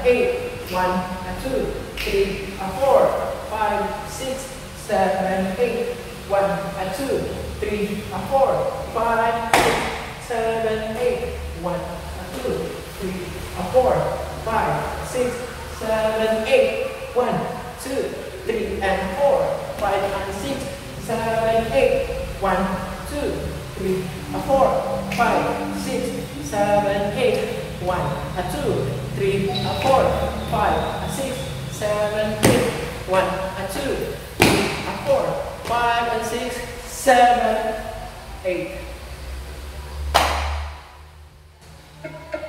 8. 1, 2, 3, 4, 5, 6, 7, 8. 1, 2, 3, 4, 5, 6, 7, 8. 1, 2, 3, 4, 5, 6, 7, 8. 1, 2, 3, and 4, 5, and 6, 7, 8. 1, 2, 3, 4, 5, 6, 7, 8. 1, 2, 3, 4, 5, 6, 7, 8. 1, 2, 3, 4, 5, and 6, 7, 8.